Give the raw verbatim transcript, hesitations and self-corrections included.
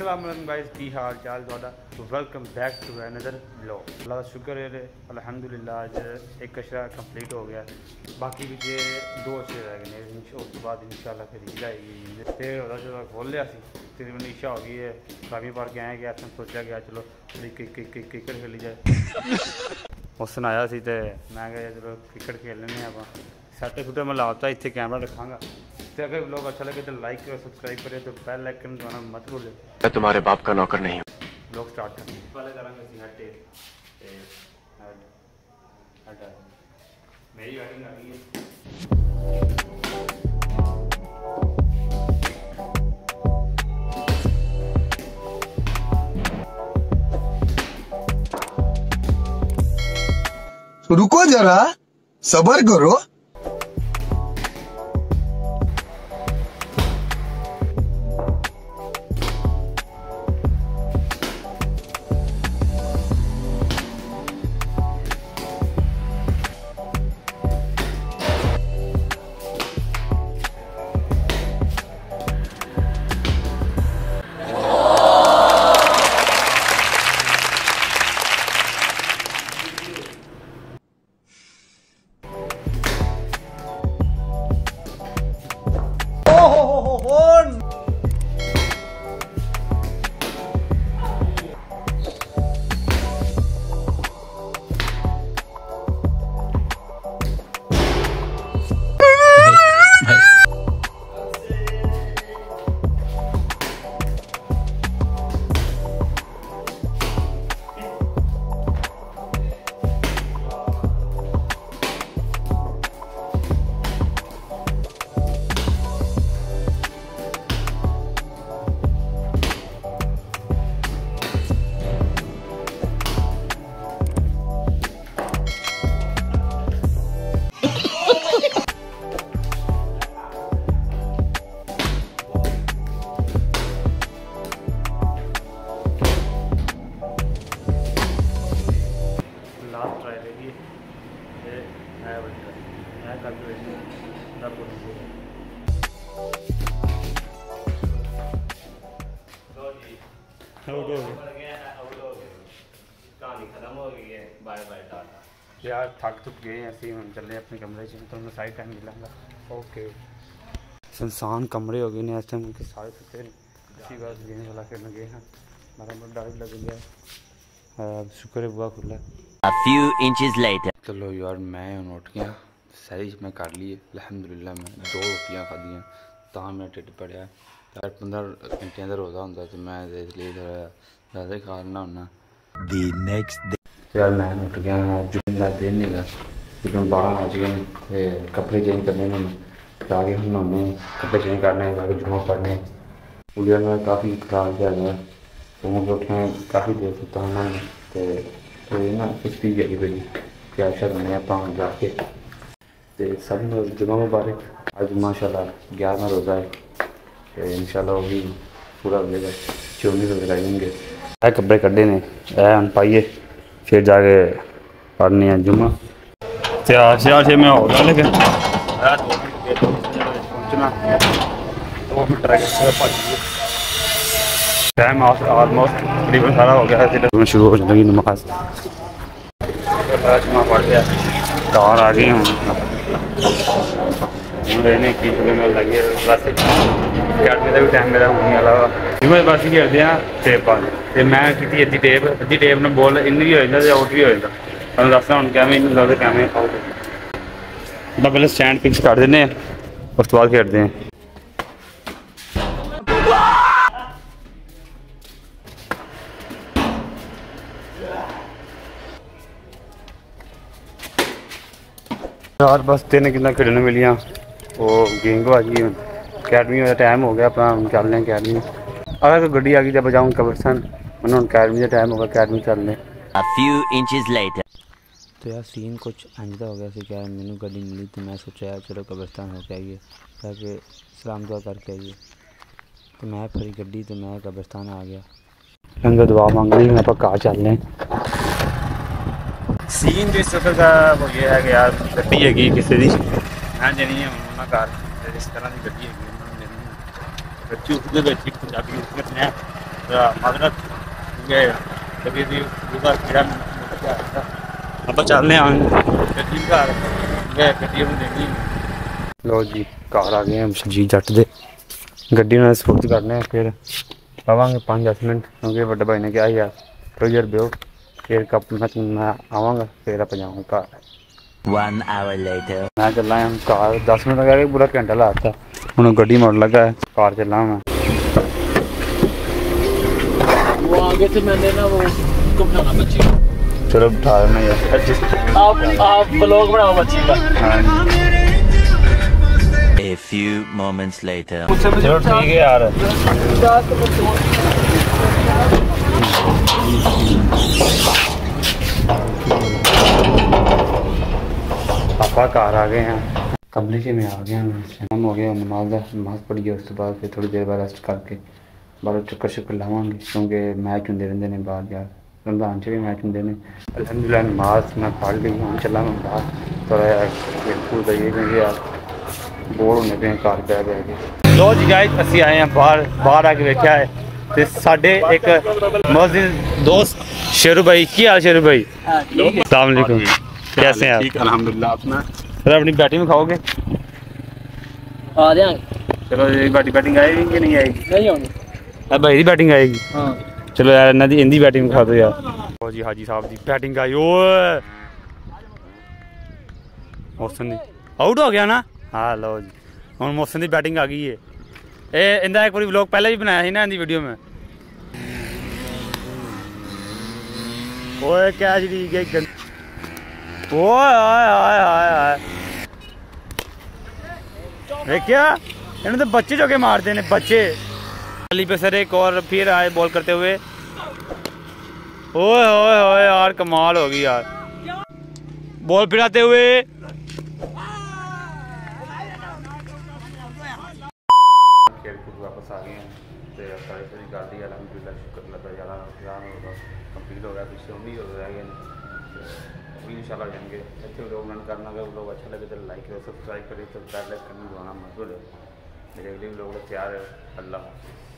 अस्सलाम वालेकुम गाइस, की हाल चाल तुहाडा। Welcome back to another blog. Allah का शुक्र है अल्हम्दुलिल्लाह अज एक कचरा कंप्लीट हो गया। बाकी भी दो अच्छे रह गए उस तो बाद इंशाल्लाह फिर ईद आएगी। फिर चलो खोल लिया तकरीबन ईशा हो गई है। काफ़ी बार गए गया सोचा गया चलो क्रिकेट खेली जाए। उस दिन आया सी तो मैं क्या चलो क्रिकेट खेल लें आप सैट सुटे मैं लाता इतने कैमरा रखांगा। तो अगर लोग अच्छा लगे तो लाइक करो, सब्सक्राइब करें, तो बेल आइकन दबाना मत भूलें। मैं तुम्हारे बाप का नौकर नहीं हूँ। लोग स्टार्ट करें पहले करेंगे हेड हेड मेरी बैटिंग आ रही है। रुको जरा सबर करो। यार थक थुक गए ऐसे हम चले अपने कमरे से तो मैं साइड टाइम मिलांगा। ओके सुनसान कमरे हो गए ने ऐसे उनके सारे सुते इसी बात गेम वाला खेलने गए हैं। हमारा बहुत डर लग गया। शुक्र है बुआ खुला। A few inches later. चलो यार मैं उठ गया सही मैं कर ली अल्हम्दुलिल्लाह। मैं दो रोटियाँ खादियाँ तो मेरा ढिड पड़िया। यार पंद्रह घंटे का रोज़ा होंगे तो मैं इसलिए ज़्यादा ही खा लेना होना। The next day. यार मैं उठ गया जुम्मे का दिन नहीं गा जिसमें बारह बज गए थे कपड़े चेंज करने में आगे हम नहाने कपड़े चेंज करने जाके जुम्मा पढ़ने उधर में काफ़ी खराब जाएगा। तो मुझे उठे काफ़ी देर सुता हूँ तो ना सुस्ती गई बड़ी क्या करने आप जाके तो सब जुम्मा मुबारक। आज माशाल्लाह ग्यारहवां रोज़ा है तो इंशाल्लाह वो भी पूरा हो जाएगा। चौबीस रोज़े रहेंगे। कपड़े कड्ढे ने हम पाइए फिर जाके पढ़ने हैं जुम्मा। तैयार श्यार से मैं हो गया लेकिन पहुँचना दो मिनट रह गए टाइम ऑलमोस्ट तकरीबन सारा हो गया है। शुरू हो जाएगी नमाज जुम्मा पढ़ लिया कार आ गई हूँ रहने की लगी बस अकेडमी का भी टाइम मेरा होने वाला जुम्मे बस ही खेलते हैं टेप पा तो मैं की अद्धी टेप अद्धी टेप ने बॉल इन भी हो जाता आउट भी हो जाता। तुम दसना हूँ कैमें लगता कैमें आउट पहले स्टैंड फिक्स कर देने उस तो बाद खेलते हैं। यार बस तीन कितना खेलने मिलियाँ वो गेम को आ गई अकेडमी का टाइम हो गया अपना चल रहे अकेडमी। अगर तो गड्डी आ गई जब जाऊँ कब्रस्तान मैंने अकेडमी का टाइम होगा अकेडमी चलने। A few inches later. तो यार सीन कुछ अंजदा हो गया क्या मैंने गड्डी मिली तो मैं सोचा यार चलो कब्रस्तान होके आइए ताकि सलाम दुआ करके आइए। तो मैं फिर गड्डी तो मैं कब्रस्तान आ गया अंदर दुआ मांग रही मैं घर चल रहे सीन जिस तरह का हो गया है कि यार गड्डी हैगी किसी की मैं देनी है उन्होंने घर इस तरह की गड्डी हैगी उन्होंने देनी है। पंजाबी हजरत ये कभी भी दूसरा कीड़ा अब चलने लो जी घर आ गए जी जट दे गड्डी उन्होंने सपुर्द करने फिर आवांगे पाँच दस मिनट क्योंकि बड़े भाई ने क्या यार थोड़ी देर बेहो फिर कप मैं आवांगा फिर आप जाऊँगा घर One hour later. मैं चल रहा हूँ कार दस मिनट लगा पूरा घंटा लाता हूँ गड्डी मोड़ लगा है कार चल रहा हूँ मैं वो आगे से मैंने ना वो उसको बनाना बच्ची चलो उठा लेना यार आप आप ब्लॉग बनाओ बच्ची का हाँ A few moments later. चलो ठीक है यार पापा घर आ गए हैं कमरे से मैं आ गया शाम हो गया नमाज नमाज पढ़ी है उसके बाद फिर थोड़ी देर बाद रेस्ट करके बाहर चक्कर शक्कर लावांगे क्योंकि मैच होंगे रहते हैं बाहर यार रमजान से भी मैच होंगे अलहमदुलिल्लाह नमाज मैं पढ़ ली हूँ चला मैं बाहर थोड़ा यार बिल्कुल जाइए क्योंकि यार बोर होने पे घर बह बह के लो जी गाइस असी आए हैं बाहर बाहर आके देखा है तो साढ़े एक मस्जिद दोस्त शेरू भाई क्या हाल शेरू भाई अस्सलाम वालेकुम कैसे हैं आप ठीक अल्हम्दुलिल्लाह अपना सर अपनी बैटिंग में खाओगे आ जाएंगे चलो ये बैटिंग बैटिंग आएगी कि नहीं आएगी नहीं होंगे अब भाई बैटिंग आएगी हाँ चलो यार इन्हों की इंदी बैटिंग खा दो यार ओ जी हाजी साहब की बैटिंग आई ओए मोहसन दी आउट हो गया ना हाँ लो जी हम मोहसन की बैटिंग आ गई है ए इंदा एक बार व्लॉग पहले भी बनाया ना इंदी वीडियो में ओए कैच दी गई गंद ओए हाय हाय हाय हाय देखिया इन्होंने तो बच्चे जो के मारते हैं बच्चे अली पे सर एक और फिर आए बॉल करते हुए ओए ओए ओए यार कमाल होगी यार बॉल फिराते हुए वापस आ गए हैं कर दी अलहमदुलिल्लाह शुक्र अल्लाह कंप्लीट हो गया पीछे उम्मीद हो रह गए इंशाल्लाह जाएंगे अच्छे लोग रन करना अगर लोग अच्छा लगे तो लाइक करें सब्सक्राइब करें तो बेल आइकन दबाना मत भूलें मेरे अगले लोग तैयार है अल्लाह